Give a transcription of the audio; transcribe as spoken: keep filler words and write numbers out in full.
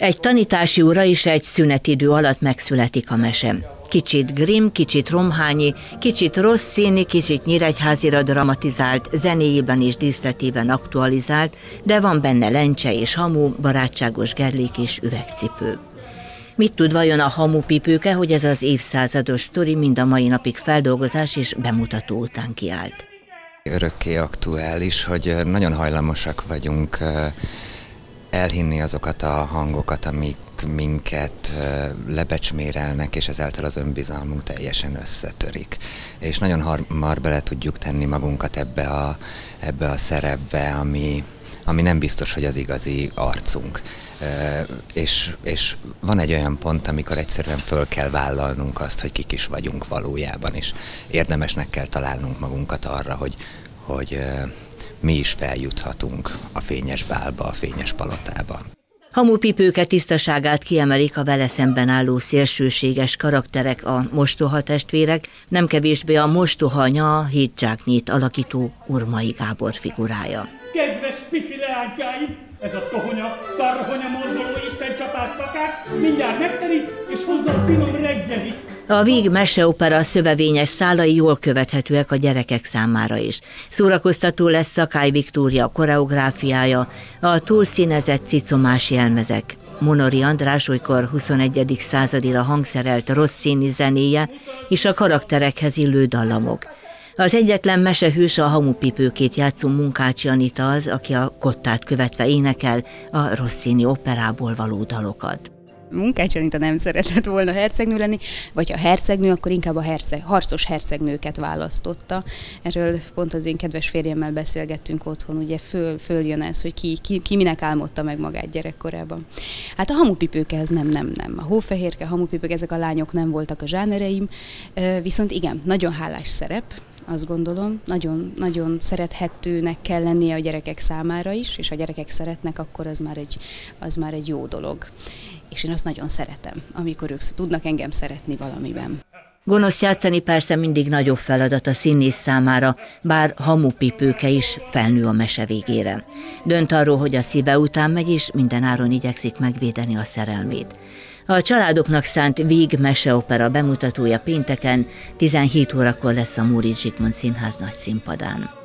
Egy tanítási óra és egy szünetidő alatt megszületik a mese. Kicsit Grimm, kicsit Romhányi, kicsit Rossini, kicsit Nyíregyházira dramatizált, zenéjében és díszletében aktualizált, de van benne lencse és hamu, barátságos gerlék és üvegcipő. Mit tud vajon a hamupipőke, hogy ez az évszázados sztori mind a mai napig feldolgozás és bemutató után kiállt? Örökké aktuális, hogy nagyon hajlamosak vagyunk elhinni azokat a hangokat, amik minket lebecsmérelnek, és ezáltal az önbizalmunk teljesen összetörik. És nagyon hamar bele tudjuk tenni magunkat ebbe a, ebbe a szerepbe, ami, ami nem biztos, hogy az igazi arcunk. És, és van egy olyan pont, amikor egyszerűen föl kell vállalnunk azt, hogy kik is vagyunk valójában, és érdemesnek kell találnunk magunkat arra, hogy, hogy mi is feljuthatunk a fényes bálba, a fényes palotába. Hamupipőke tisztaságát kiemelik a vele szemben álló szélsőséges karakterek, a mostoha testvérek, nem kevésbé a mostoha anya, hét zsáknyit alakító Urmai Gábor figurája. Kedves pici leánykáim, ez a tohonya, tarhonya morzsoló istencsapás szakás mindjárt megteli, és hozza a finom reggelit. A Víg meseopera szövevényes szálai jól követhetőek a gyerekek számára is. Szórakoztató lesz Szakály Viktória koreográfiája, a túlszínezett cicomás jelmezek. Monori András olykor huszonegyedik századira hangszerelt Rossini zenéje és a karakterekhez illő dallamok. Az egyetlen mesehős, a hamupipőkét játszó Munkácsi Anita az, aki a kottát követve énekel a Rossini operából való dalokat. Munkácsi Anita nem szeretett volna hercegnő lenni, vagy ha hercegnő, akkor inkább a herceg, harcos hercegnőket választotta. Erről pont az én kedves férjemmel beszélgettünk otthon, ugye föl, följön ez, hogy ki, ki, ki minek álmodta meg magát gyerekkorában. Hát a hamupipőke ez nem, nem, nem. A hófehérke, hamupipőke, ezek a lányok nem voltak a zsánereim, viszont igen, nagyon hálás szerep. Azt gondolom, nagyon, nagyon szerethetőnek kell lennie a gyerekek számára is, és ha a gyerekek szeretnek, akkor az már egy, az már egy jó dolog. És én azt nagyon szeretem, amikor ők tudnak engem szeretni valamiben. Gonosz játszani persze mindig nagyobb feladat a színész számára, bár hamupipőke is felnő a mese végére. Dönt arról, hogy a szíve után megy, és mindenáron igyekszik megvédeni a szerelmét. A családoknak szánt Víg meseopera bemutatója pénteken tizenhét órakor lesz a Móricz Zsigmond Színház nagyszínpadán.